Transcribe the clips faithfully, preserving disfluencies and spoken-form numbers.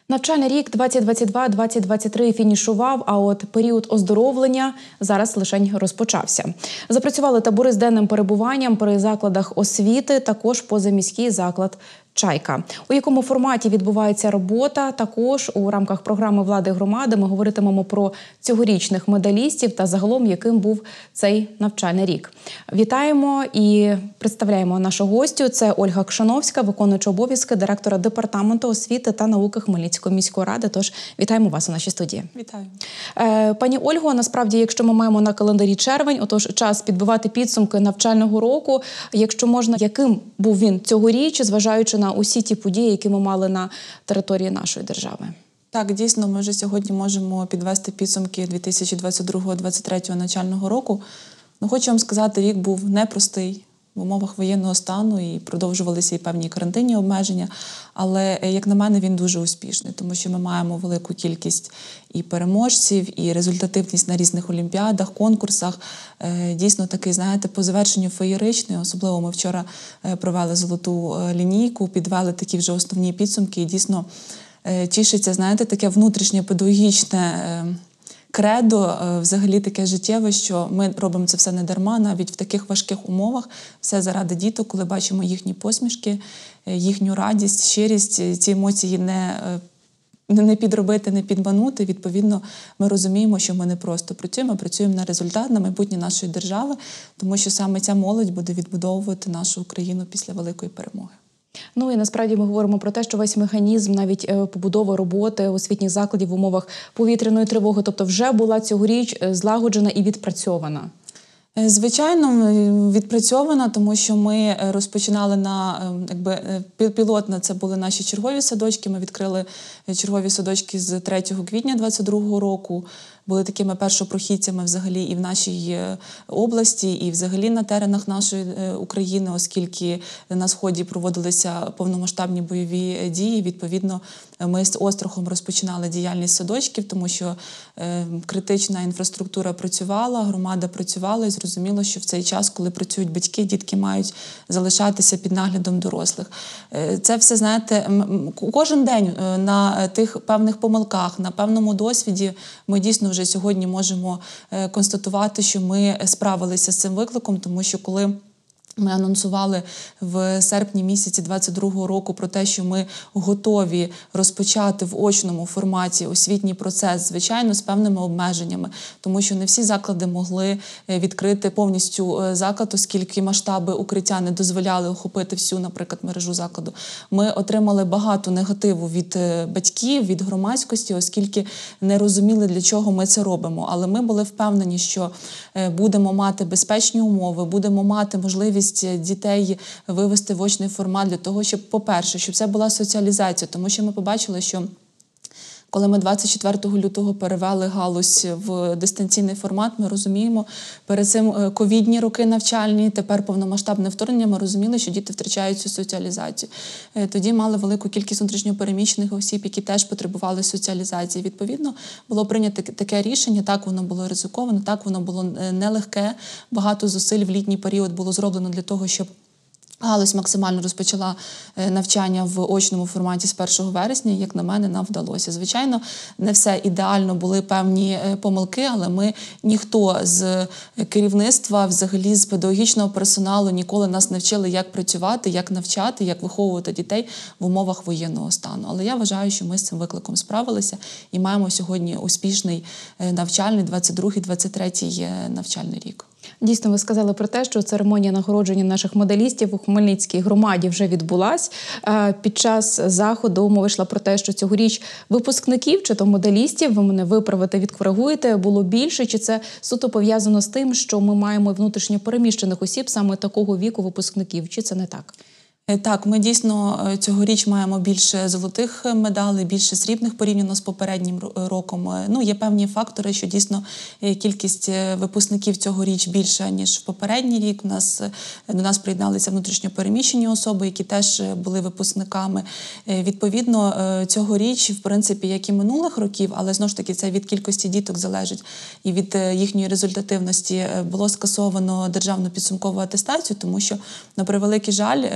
Навчальний рік двадцять двадцять два - двадцять двадцять три фінішував, а от період оздоровлення зараз лишень розпочався. Запрацювали табори з денним перебуванням при закладах освіти, також позаміський заклад «Чайка». У якому форматі відбувається робота, також у рамках програми «Влади громади» ми говоритимемо про цьогорічних медалістів та загалом, яким був цей навчальний рік. Вітаємо і представляємо нашу гостю. Це Ольга Кшановська, виконуюча обов'язки директора Департаменту освіти та науки Хмельницької міської ради. Тож вітаємо вас у нашій студії. Вітаю. Пані Ольго, насправді, якщо ми маємо на календарі червень, отож час підбивати підсумки навчального року. Якщо можна, яким був він цьогоріч, зважаючи на усі ті події, які ми мали на території нашої держави? Так, дійсно, ми вже сьогодні можемо підвести підсумки дві тисячі двадцять другого - двадцять третього навчального року. Ну, хочу вам сказати, рік був непростий в умовах воєнного стану і продовжувалися і певні карантинні обмеження. Але, як на мене, він дуже успішний, тому що ми маємо велику кількість і переможців, і результативність на різних олімпіадах, конкурсах. Дійсно такий, знаєте, по завершенню феєричний. Особливо ми вчора провели золоту лінійку, підвели такі вже основні підсумки. І дійсно тішиться, знаєте, таке внутрішнє педагогічне кредо, взагалі таке життєве, що ми робимо це все не дарма, навіть в таких важких умовах, все заради діток, коли бачимо їхні посмішки, їхню радість, щирість, ці емоції не, не підробити, не підманути. Відповідно, ми розуміємо, що ми не просто працюємо, а працюємо на результат, на майбутнє нашої держави, тому що саме ця молодь буде відбудовувати нашу Україну після великої перемоги. Ну і насправді ми говоримо про те, що весь механізм, навіть побудова роботи освітніх закладів в умовах повітряної тривоги, тобто вже була цьогоріч злагоджена і відпрацьована. Звичайно, відпрацьована, тому що ми розпочинали на, якби, пілотно, це були наші чергові садочки. Ми відкрили чергові садочки з третього квітня двадцять другого року. Були такими першопрохідцями взагалі і в нашій області, і взагалі на теренах нашої України, оскільки на Сході проводилися повномасштабні бойові дії. Відповідно, ми з острахом розпочинали діяльність садочків, тому що е, критична інфраструктура працювала, громада працювала, і зрозуміло, що в цей час, коли працюють батьки, дітки мають залишатися під наглядом дорослих. Е, це все, знаєте, кожен день на тих певних помилках, на певному досвіді ми дійсно вже сьогодні можемо констатувати, що ми справилися з цим викликом, тому що коли ми анонсували в серпні місяці двадцять другого року про те, що ми готові розпочати в очному форматі освітній процес, звичайно, з певними обмеженнями, тому що не всі заклади могли відкрити повністю заклад, оскільки масштаби укриття не дозволяли охопити всю, наприклад, мережу закладу. Ми отримали багато негативу від батьків, від громадськості, оскільки не розуміли, для чого ми це робимо. Але ми були впевнені, що будемо мати безпечні умови, будемо мати можливість дітей вивести в очний формат для того, щоб, по-перше, щоб це була соціалізація, тому що ми побачили, що коли ми двадцять четвертого лютого перевели галузь в дистанційний формат, ми розуміємо, перед цим ковідні роки навчальні, тепер повномасштабне вторгнення, ми розуміли, що діти втрачають цю соціалізацію. Тоді мали велику кількість внутрішньопереміщених осіб, які теж потребували соціалізації. Відповідно, було прийнято таке рішення, так воно було ризиковано, так воно було нелегке. Багато зусиль в літній період було зроблено для того, щоб галузь максимально розпочала навчання в очному форматі з першого вересня, як на мене, нам вдалося. Звичайно, не все ідеально, були певні помилки, але ми, ніхто з керівництва, взагалі з педагогічного персоналу ніколи нас не вчили, як працювати, як навчати, як виховувати дітей в умовах воєнного стану. Але я вважаю, що ми з цим викликом справилися і маємо сьогодні успішний навчальний двадцять другий - двадцять третій навчальний рік. Дійсно, ви сказали про те, що церемонія нагородження наших медалістів у Хмельницькій громаді вже відбулась. Під час заходу мова йшла про те, що цьогоріч випускників, чи то медалістів, ви мене виправите, відкоригуєте, було більше, чи це суто пов'язано з тим, що ми маємо внутрішньо переміщених осіб саме такого віку випускників, чи це не так? Так, ми дійсно цьогоріч маємо більше золотих медалей, більше срібних порівняно з попереднім роком. Ну, є певні фактори, що дійсно кількість випускників цьогоріч більша, ніж в попередній рік. У нас, до нас приєдналися внутрішньо переміщені особи, які теж були випускниками. Відповідно, цьогоріч, в принципі, як і минулих років, але знову ж таки це від кількості діток залежить і від їхньої результативності, було скасовано державну підсумкову атестацію, тому що, на превеликий жаль, раніше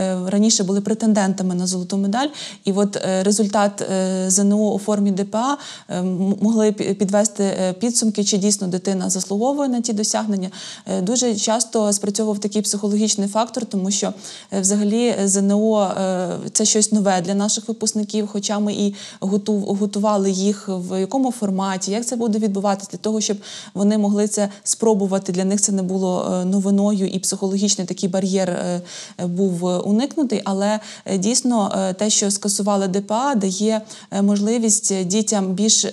раніше були претендентами на золоту медаль. І от результат ЗНО у формі ДПА могли підвести підсумки, чи дійсно дитина заслуговує на ті досягнення. Дуже часто спрацьовував такий психологічний фактор, тому що взагалі ЗНО – це щось нове для наших випускників, хоча ми і готували їх в якому форматі, як це буде відбуватися, для того, щоб вони могли це спробувати. Для них це не було новиною, і психологічний такий бар'єр був уникнутий. Але дійсно те, що скасували ДПА, дає можливість дітям більш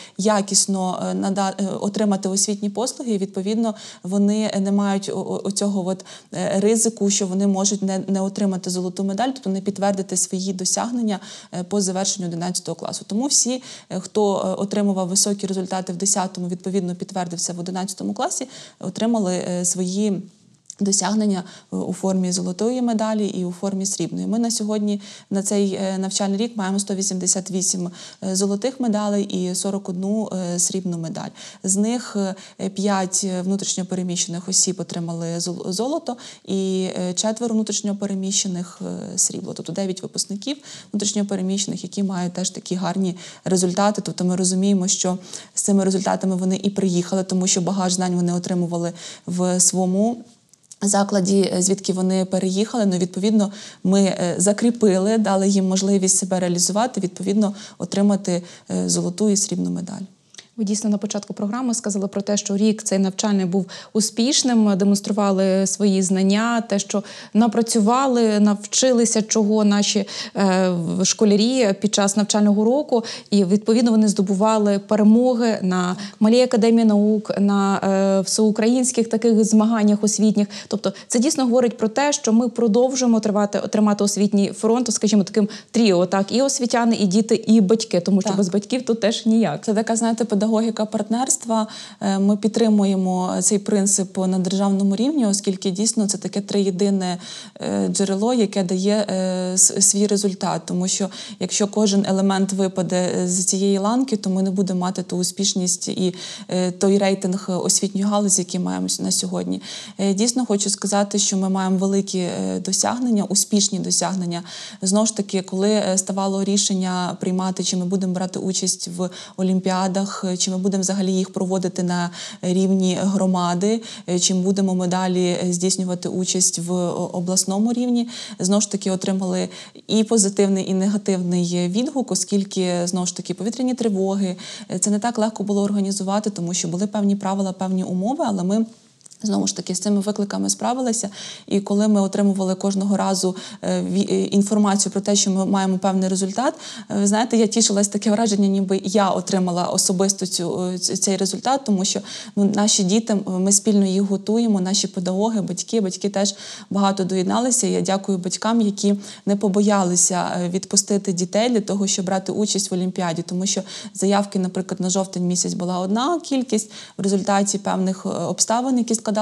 якісно отримати освітні послуги, і відповідно вони не мають оцього от ризику, що вони можуть не, не отримати золоту медаль, тобто не підтвердити свої досягнення по завершенню одинадцятого класу. Тому всі, хто отримував високі результати в десятому, відповідно підтвердився в одинадцятому класі, отримали свої досягнення у формі золотої медалі і у формі срібної. Ми на сьогодні, на цей навчальний рік, маємо сто вісімдесят вісім золотих медалей і сорок одну срібну медаль. З них п'ять внутрішньопереміщених осіб отримали золото і четверо внутрішньопереміщених срібло. Тобто дев'ять випускників внутрішньопереміщених, які мають теж такі гарні результати. Тобто ми розуміємо, що з цими результатами вони і приїхали, тому що багаж знань вони отримували в своєму закладі, звідки вони переїхали. Ну, відповідно, ми закріпили, дали їм можливість себе реалізувати, відповідно, отримати золоту і срібну медаль. Ви дійсно на початку програми сказали про те, що рік цей навчальний був успішним, демонстрували свої знання, те, що напрацювали, навчилися, чого наші е, школярі під час навчального року, і відповідно вони здобували перемоги на Малій академії наук, на е, всеукраїнських таких змаганнях освітніх. Тобто це дійсно говорить про те, що ми продовжуємо тривати, тримати освітній фронт, скажімо, таким тріо, так, і освітяни, і діти, і батьки, тому що так. Без батьків тут теж ніяк. Це така, знаєте, педагогіка партнерства. Ми підтримуємо цей принцип на державному рівні, оскільки дійсно це таке триєдине джерело, яке дає свій результат. Тому що якщо кожен елемент випаде з цієї ланки, то ми не будемо мати ту успішність і той рейтинг освітньої галузі, який маємо на сьогодні. Дійсно хочу сказати, що ми маємо великі досягнення, успішні досягнення. Знову ж таки, коли ставало рішення приймати, чи ми будемо брати участь в олімпіадах, чи ми будемо взагалі їх проводити на рівні громади, чи будемо ми далі здійснювати участь в обласному рівні, знову ж таки отримали і позитивний, і негативний відгук, оскільки, знову ж таки, повітряні тривоги, це не так легко було організувати, тому що були певні правила, певні умови, але ми знову ж таки, з цими викликами справилися. І коли ми отримували кожного разу інформацію про те, що ми маємо певний результат, ви знаєте, я тішилась, таке враження, ніби я отримала особисто цю, цей результат, тому що ну, наші діти, ми спільно їх готуємо, наші педагоги, батьки, батьки теж багато доєдналися. І я дякую батькам, які не побоялися відпустити дітей для того, щоб брати участь в Олімпіаді, тому що заявки, наприклад, на жовтень місяць була одна кількість, в результаті певних обставин, які складалися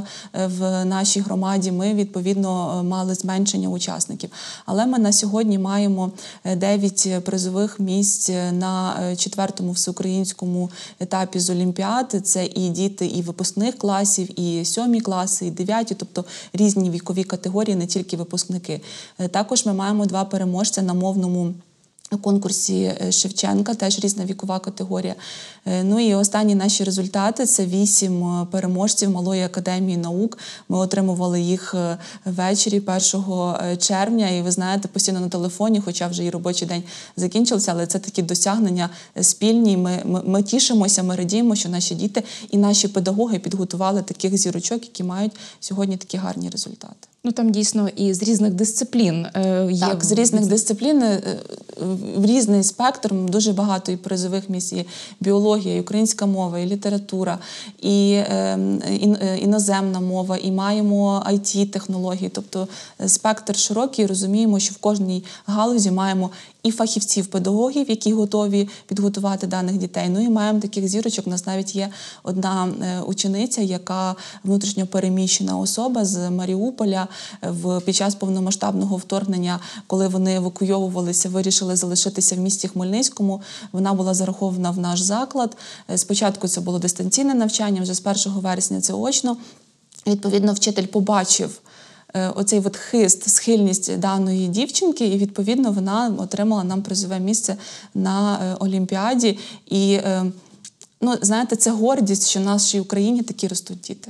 в нашій громаді, ми, відповідно, мали зменшення учасників. Але ми на сьогодні маємо дев'ять призових місць на четвертому всеукраїнському етапі з Олімпіад. Це і діти і випускних класів, і сьомі класи, і дев'яті, тобто різні вікові категорії, не тільки випускники. Також ми маємо два переможця на мовному конкурсі Шевченка, теж різна вікова категорія. Ну і останні наші результати – це вісім переможців Малої академії наук. Ми отримували їх ввечері першого червня, і ви знаєте, постійно на телефоні, хоча вже і робочий день закінчився, але це такі досягнення спільні. Ми, ми, ми тішимося, ми радіємо, що наші діти і наші педагоги підготували таких зірочок, які мають сьогодні такі гарні результати. Ну там дійсно і з різних дисциплін е, є. Так, з різних дисциплін, е, в різний спектр, дуже багато і призових місць, і біологія, і українська мова, і література, і, е, і іноземна мова, і маємо ай ті-технології. Тобто спектр широкий, розуміємо, що в кожній галузі маємо і фахівців, педагогів, які готові підготувати даних дітей. Ну і маємо таких зірочок. У нас навіть є одна учениця, яка внутрішньо переміщена особа з Маріуполя. В, під час повномасштабного вторгнення, коли вони евакуйовувалися, вирішили залишитися в місті Хмельницькому. Вона була зарахована в наш заклад. Спочатку це було дистанційне навчання, вже з першого вересня це очно. Відповідно, вчитель побачив оцей от хист, схильність даної дівчинки, і відповідно вона отримала нам призове місце на Олімпіаді. І, ну, знаєте, це гордість, що в нашій Україні такі ростуть діти.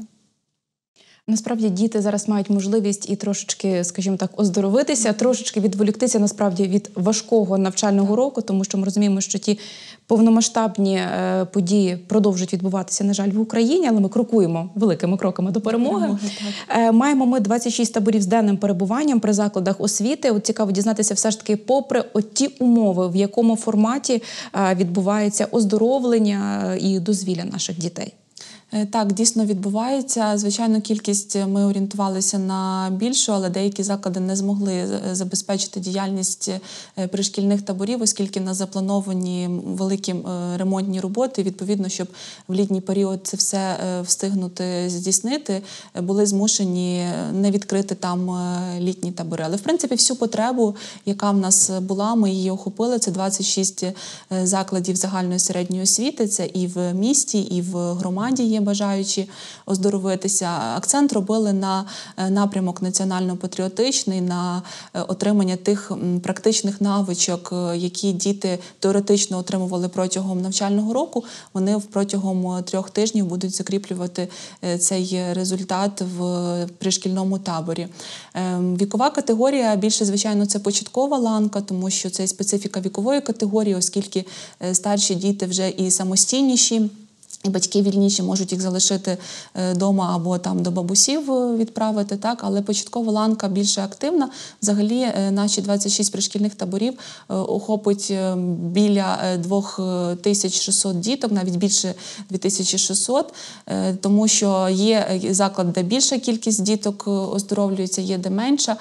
Насправді діти зараз мають можливість і трошечки, скажімо так, оздоровитися, трошечки відволіктися насправді від важкого навчального року, тому що ми розуміємо, що ті повномасштабні е, події продовжують відбуватися, на жаль, в Україні, але ми крокуємо великими кроками до перемоги. Перемоги, е, маємо ми двадцять шість таборів з денним перебуванням при закладах освіти. От цікаво дізнатися все ж таки, попри от ті умови, в якому форматі е, відбувається оздоровлення і дозвілля наших дітей. Так, дійсно відбувається. Звичайно, кількість ми орієнтувалися на більшу, але деякі заклади не змогли забезпечити діяльність пришкільних таборів, оскільки на заплановані великі ремонтні роботи. Відповідно, щоб в літній період це все встигнути здійснити, були змушені не відкрити там літні табори. Але, в принципі, всю потребу, яка в нас була, ми її охопили. Це двадцять шість закладів загальної середньої освіти. Це і в місті, і в громаді є бажаючі оздоровитися. Акцент робили на напрямок національно-патріотичний, на отримання тих практичних навичок, які діти теоретично отримували протягом навчального року. Вони протягом трьох тижнів будуть закріплювати цей результат в пришкільному таборі. Вікова категорія більше, звичайно, це початкова ланка, тому що це специфіка вікової категорії, оскільки старші діти вже і самостійніші, і батьки вільніші можуть їх залишити вдома або там до бабусів відправити, так? Але початкова ланка більше активна. Взагалі наші двадцять шість пришкільних таборів охопить біля дві тисячі шістсот діток, навіть більше дві тисячі шістсот, тому що є заклад, де більша кількість діток оздоровлюється, є де менша.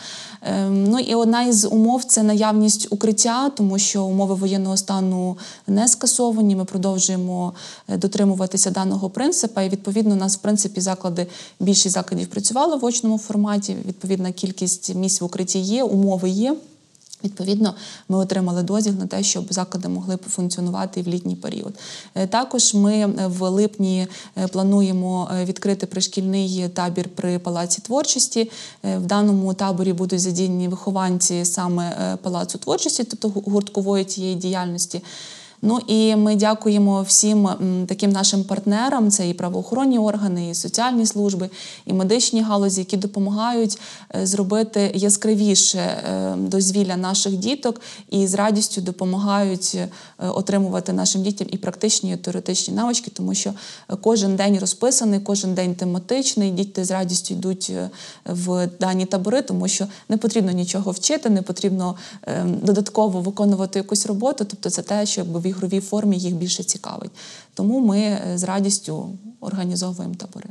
Ну і одна із умов – це наявність укриття, тому що умови воєнного стану не скасовані, ми продовжуємо дотримувати даного принципу, і відповідно у нас в принципі заклади, більшість закладів працювали в очному форматі, відповідна кількість місць в укритті є, умови є. Відповідно, ми отримали дозвіл на те, щоб заклади могли функціонувати і в літній період. Також ми в липні плануємо відкрити пришкільний табір при Палаці творчості. В даному таборі будуть задіяні вихованці саме Палацу творчості, тобто гурткової тієї діяльності. Ну і ми дякуємо всім таким нашим партнерам, це і правоохоронні органи, і соціальні служби, і медичні галузі, які допомагають зробити яскравіше дозвілля наших діток і з радістю допомагають отримувати нашим дітям і практичні, і теоретичні навички, тому що кожен день розписаний, кожен день тематичний, діти з радістю йдуть в дані табори, тому що не потрібно нічого вчити, не потрібно додатково виконувати якусь роботу, тобто це те, що в ігровій формі їх більше цікавить. Тому ми з радістю організовуємо табори.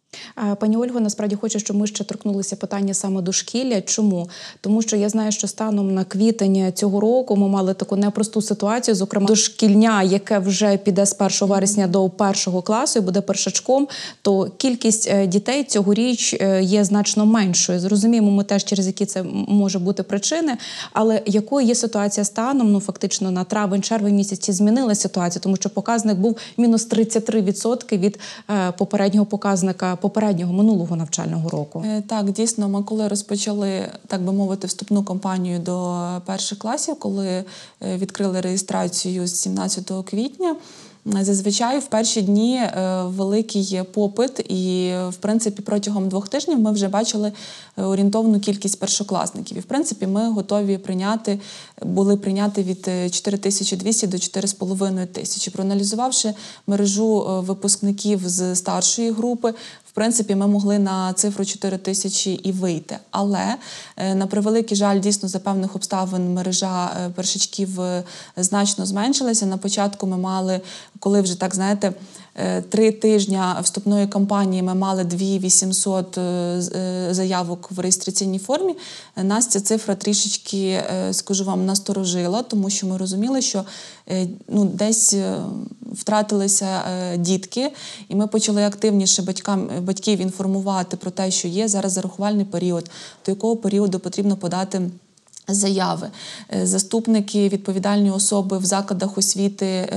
Пані Ольго, насправді хочу, щоб ми ще торкнулися питання саме дошкілля. Чому? Тому що я знаю, що станом на квітень цього року ми мали таку непросту ситуацію, зокрема дошкільня, яке вже піде з першого вересня до першого класу і буде першачком, то кількість дітей цьогоріч є значно меншою. Зрозуміємо ми теж, через які це може бути причини, але якою є ситуація станом, ну фактично на травень-червень місяці змінилася ситуація, тому що показник був мінус тридцять три відсотки від попереднього показника попереднього минулого навчального року. Так, дійсно, ми коли розпочали, так би мовити, вступну кампанію до перших класів, коли відкрили реєстрацію з сімнадцятого квітня, зазвичай в перші дні великий попит і, в принципі, протягом двох тижнів ми вже бачили орієнтовну кількість першокласників. І, в принципі, ми готові прийняти, були прийняти від чотири тисячі двісті до чотири з половиною тисячі. Проаналізувавши мережу випускників з старшої групи, в принципі, ми могли на цифру чотири тисячі і вийти. Але, на превеликий жаль, дійсно, за певних обставин мережа першачків значно зменшилася. На початку ми мали, коли вже, так знаєте, три тижні вступної кампанії ми мали дві тисячі вісімсот заявок в реєстраційній формі. Нас ця цифра трішечки, скажу вам, насторожила, тому що ми розуміли, що ну, десь втратилися дітки, і ми почали активніше батькам, батьків інформувати про те, що є зараз зарахувальний період, до якого періоду потрібно подати заяви. Заступники, відповідальні особи в закладах освіти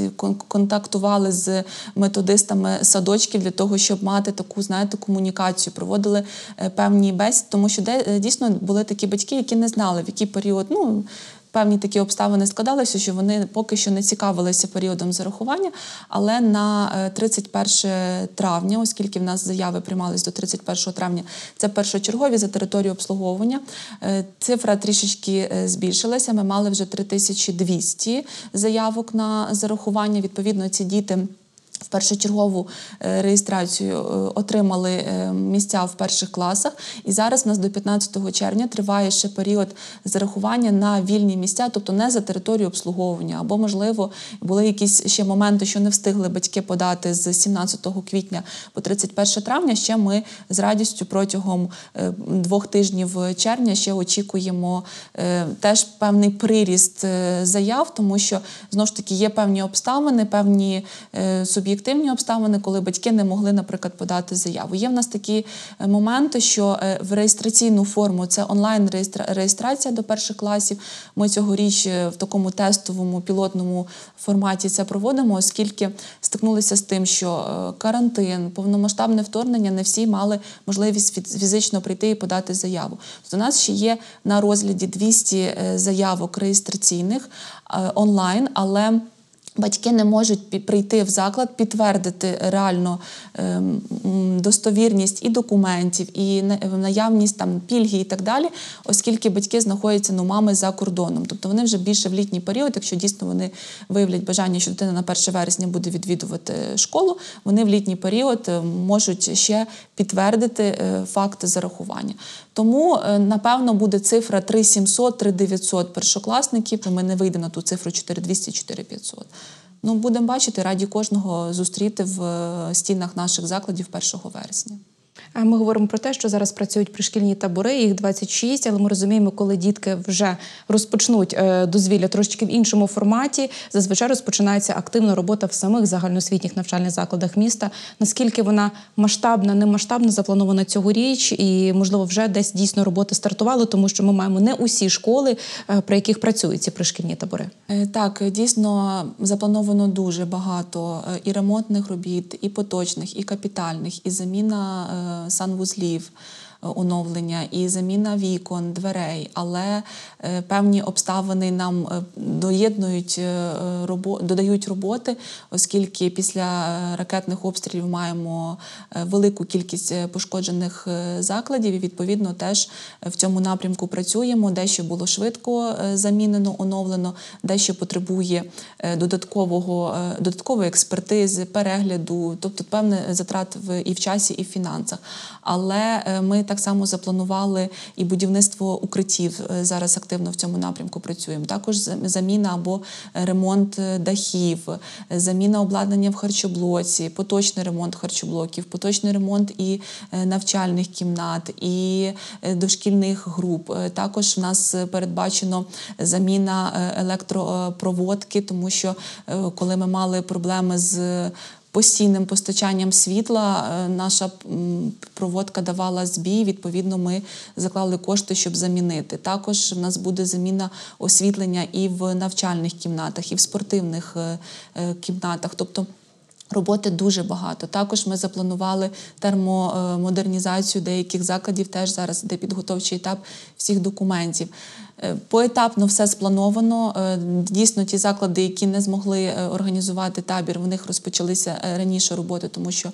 контактували з методистами садочків для того, щоб мати таку, знаєте, комунікацію, проводили певні бесіди, тому що дійсно були такі батьки, які не знали, в який період, ну, певні такі обставини складалися, що вони поки що не цікавилися періодом зарахування, але на тридцять перше травня, оскільки в нас заяви приймались до тридцять першого травня, це першочергові за територію обслуговування, цифра трішечки збільшилася, ми мали вже три тисячі двісті заявок на зарахування, відповідно ці діти в першочергову реєстрацію отримали місця в перших класах. І зараз у нас до п'ятнадцятого червня триває ще період зарахування на вільні місця, тобто не за територію обслуговування. Або, можливо, були якісь ще моменти, що не встигли батьки подати з сімнадцятого квітня по тридцять перше травня. Ще ми з радістю протягом двох тижнів червня ще очікуємо теж певний приріст заяв, тому що, знову ж таки, є певні обставини, певні суб'єктивні об'єктивні обставини, коли батьки не могли, наприклад, подати заяву. Є в нас такі моменти, що в реєстраційну форму, це онлайн-реєстрація до перших класів, ми цьогоріч в такому тестовому, пілотному форматі це проводимо, оскільки стикнулися з тим, що карантин, повномасштабне вторгнення, не всі мали можливість фізично прийти і подати заяву. Тобто у нас ще є на розгляді двісті заявок реєстраційних онлайн, але батьки не можуть прийти в заклад, підтвердити реально е, достовірність і документів, і наявність там пільги і так далі, оскільки батьки знаходяться, ну, мами за кордоном. Тобто вони вже більше в літній період, якщо дійсно вони виявлять бажання, що дитина на перше вересня буде відвідувати школу, вони в літній період можуть ще підтвердити факт зарахування. Тому, напевно, буде цифра три тисячі сімсот - три тисячі дев'ятсот першокласників. Ми не вийдемо на ту цифру чотири тисячі двісті - чотири тисячі п'ятсот. Ну, будемо бачити, раді кожного зустріти в стінах наших закладів першого вересня. Ми говоримо про те, що зараз працюють пришкільні табори, їх двадцять шість, але ми розуміємо, коли дітки вже розпочнуть дозвілля трошечки в іншому форматі, зазвичай розпочинається активна робота в самих загальноосвітніх навчальних закладах міста. Наскільки вона масштабна, не масштабна, запланована цьогоріч, і, можливо, вже десь дійсно роботи стартували, тому що ми маємо не усі школи, при яких працюють ці пришкільні табори. Так, дійсно заплановано дуже багато і ремонтних робіт, і поточних, і капітальних, і заміна санвузлів, оновлення, і заміна вікон, дверей, але е, певні обставини нам е, доєднують, е, робо, додають роботи, оскільки після ракетних обстрілів маємо е, велику кількість пошкоджених е, закладів і, відповідно, теж в цьому напрямку працюємо. Дещо було швидко е, замінено, оновлено, дещо потребує е, додаткового, е, додаткової експертизи, перегляду, тобто певний затрат в, і в часі, і в фінансах. Але е, ми так само запланували і будівництво укриттів, зараз активно в цьому напрямку працюємо. Також заміна або ремонт дахів, заміна обладнання в харчоблоці, поточний ремонт харчоблоків, поточний ремонт і навчальних кімнат, і дошкільних груп. Також в нас передбачено заміна електропроводки, тому що коли ми мали проблеми з постійним постачанням світла, наша проводка давала збій, відповідно, ми заклали кошти, щоб замінити. Також в нас буде заміна освітлення і в навчальних кімнатах, і в спортивних кімнатах. Тобто роботи дуже багато. Також ми запланували термомодернізацію деяких закладів, теж зараз йде підготовчий етап всіх документів. Поетапно все сплановано. Дійсно, ті заклади, які не змогли організувати табір, в них розпочалися раніше роботи, тому що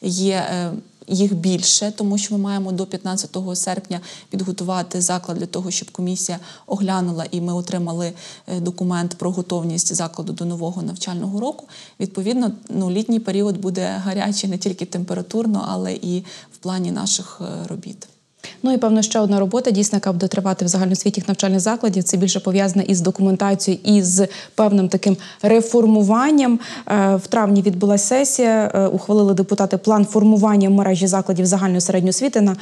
є їх більше, тому що ми маємо до п'ятнадцятого серпня підготувати заклад для того, щоб комісія оглянула і ми отримали документ про готовність закладу до нового навчального року. Відповідно, ну, літній період буде гарячий не тільки температурно, але і в плані наших робіт. Ну і, певно, ще одна робота, дійсно, яка буде тривати в загальноосвітніх навчальних закладів. Це більше пов'язане із документацією, і з певним таким реформуванням. В травні відбулася сесія, ухвалили депутати план формування мережі закладів загальної середньої освіти на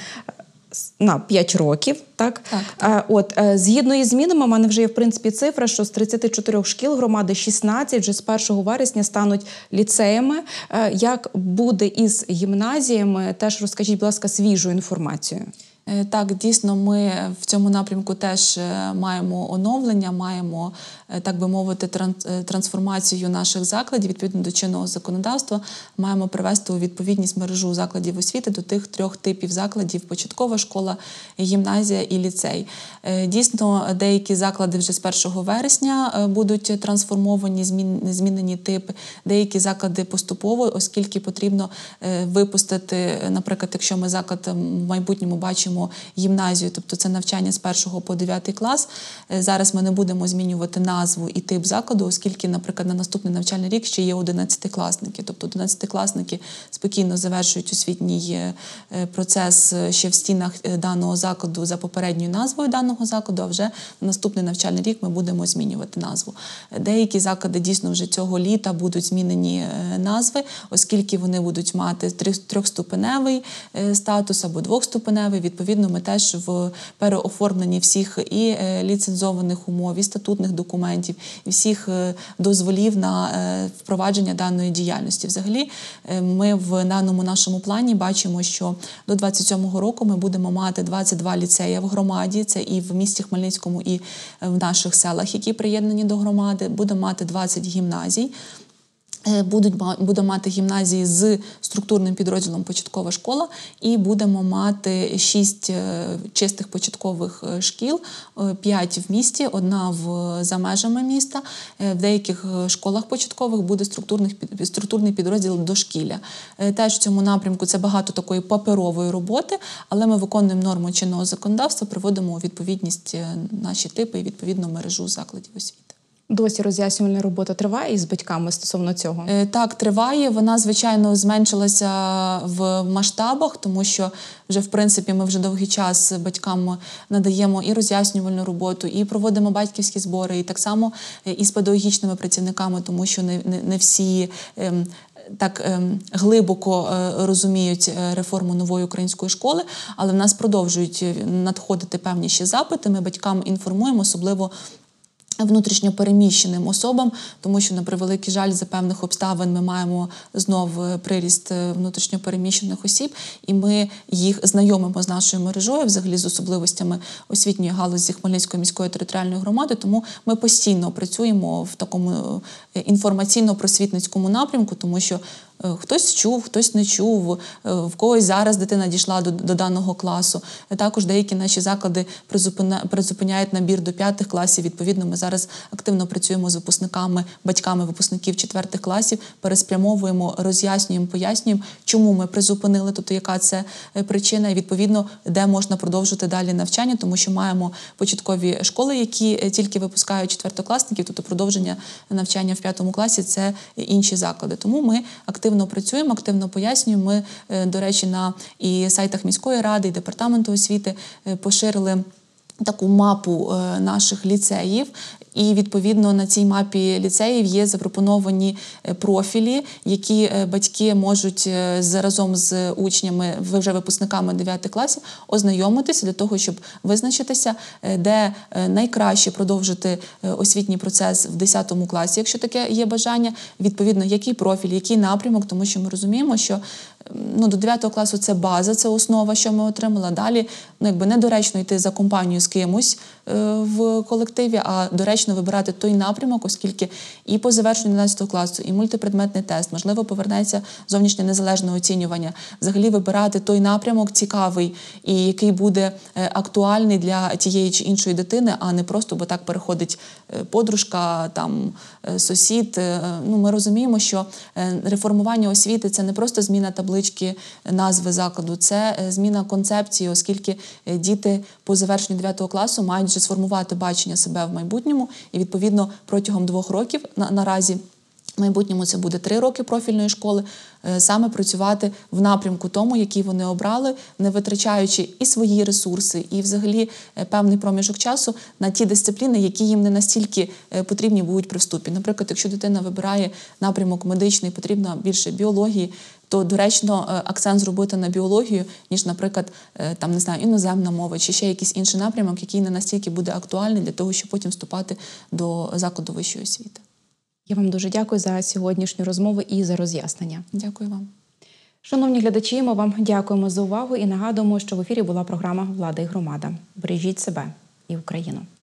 на п'ять років, так? Так, так. От, згідно із змінами, у мене вже є, в принципі, цифра, що з тридцяти чотирьох шкіл громади шістнадцять вже з першого вересня стануть ліцеями. Як буде із гімназіями? Теж розкажіть, будь ласка, свіжу інформацію. Так, дійсно, ми в цьому напрямку теж маємо оновлення, маємо, так би мовити, трансформацію наших закладів відповідно до чинного законодавства. Маємо привести у відповідність мережу закладів освіти до тих трьох типів закладів: початкова школа, гімназія і ліцей. Дійсно, деякі заклади вже з першого вересня будуть трансформовані, змінені типи, деякі заклади поступово, оскільки потрібно випустити, наприклад, якщо ми заклад в майбутньому бачимо гімназію, тобто це навчання з першого по дев'ятий клас. Зараз ми не будемо змінювати назву і тип закладу, оскільки, наприклад, на наступний навчальний рік ще є одинадцятикласники. Тобто одинадцятикласники спокійно завершують освітній процес ще в стінах даного закладу за попередньою назвою даного закладу, а вже на наступний навчальний рік ми будемо змінювати назву. Деякі заклади дійсно вже цього літа будуть змінені назви, оскільки вони будуть мати трьохступеневий статус або двохступеневий. Відповідно, ми теж в переоформленні всіх і ліцензованих умов, і статутних документів, і всіх дозволів на впровадження даної діяльності. Взагалі, ми в даному нашому плані бачимо, що до двадцять сьомого року ми будемо мати двадцять два ліцеї в громаді, це і в місті Хмельницькому, і в наших селах, які приєднані до громади, будемо мати двадцять гімназій. Будуть, будемо мати гімназії з структурним підрозділом початкова школа і будемо мати шість чистих початкових шкіл, п'ять в місті, одна в, за межами міста. В деяких школах початкових буде структурний, структурний підрозділ дошкілля. Теж в цьому напрямку це багато такої паперової роботи, але ми виконуємо норму чинного законодавства, приводимо у відповідність наші типи і відповідно мережу закладів освіти. Досі роз'яснювальна робота триває із батьками стосовно цього? Так, триває. Вона, звичайно, зменшилася в масштабах, тому що вже, в принципі, ми вже довгий час батькам надаємо і роз'яснювальну роботу, і проводимо батьківські збори, і так само і з педагогічними працівниками, тому що не, не, не всі ем, так ем, глибоко е, розуміють реформу нової української школи, але в нас продовжують надходити певні ще запити. Ми батькам інформуємо, особливо внутрішньо переміщеним особам, тому що, на превеликий жаль, за певних обставин ми маємо знов приріст внутрішньо переміщених осіб, і ми їх знайомимо з нашою мережою, взагалі з особливостями освітньої галузі Хмельницької міської територіальної громади, тому ми постійно працюємо в такому інформаційно-просвітницькому напрямку, тому що хтось чув, хтось не чув, в когось зараз дитина дійшла до, до даного класу. Також деякі наші заклади призупиня, призупиняють набір до п'ятих класів. Відповідно, ми зараз активно працюємо з випускниками, батьками випускників четвертих класів, переспрямовуємо, роз'яснюємо, пояснюємо, чому ми призупинили, тобто яка це причина, і відповідно, де можна продовжити далі навчання, тому що маємо початкові школи, які тільки випускають четвертокласників, тобто продовження навчання в п'ятому класі – це інші заклади. Тому ми активно Активно працюємо, активно пояснюємо. Ми, до речі, на і сайтах міської ради, і департаменту освіти поширили таку мапу наших ліцеїв. І, відповідно, на цій мапі ліцеїв є запропоновані профілі, які батьки можуть разом з учнями, вже випускниками дев'ятих класів, ознайомитися для того, щоб визначитися, де найкраще продовжити освітній процес в десятому класі, якщо таке є бажання, відповідно, який профіль, який напрямок, тому що ми розуміємо, що ну, до дев'ятого класу це база, це основа, що ми отримали. Далі ну, якби недоречно йти за компанію з кимось е, в колективі, а доречно вибирати той напрямок, оскільки і по завершенню одинадцятого класу, і мультипредметний тест, можливо, повернеться зовнішнє незалежне оцінювання. Взагалі вибирати той напрямок цікавий і який буде актуальний для тієї чи іншої дитини, а не просто, бо так переходить подружка, там, сусід. Ну, ми розуміємо, що реформування освіти – це не просто зміна таблички назви закладу, це зміна концепції, оскільки діти по завершенню дев'ятого класу мають вже сформувати бачення себе в майбутньому і, відповідно, протягом двох років на, наразі, в майбутньому це буде три роки профільної школи, саме працювати в напрямку тому, який вони обрали, не витрачаючи і свої ресурси, і взагалі певний проміжок часу на ті дисципліни, які їм не настільки потрібні будуть при вступі. Наприклад, якщо дитина вибирає напрямок медичний, потрібно більше біології, то доречно акцент зробити на біологію, ніж, наприклад, там, не знаю, іноземна мова чи ще якийсь інший напрямок, який не настільки буде актуальний для того, щоб потім вступати до закладу вищої освіти. Я вам дуже дякую за сьогоднішню розмову і за роз'яснення. Дякую вам. Шановні глядачі, ми вам дякуємо за увагу і нагадуємо, що в ефірі була програма «Влада і громада». Бережіть себе і Україну.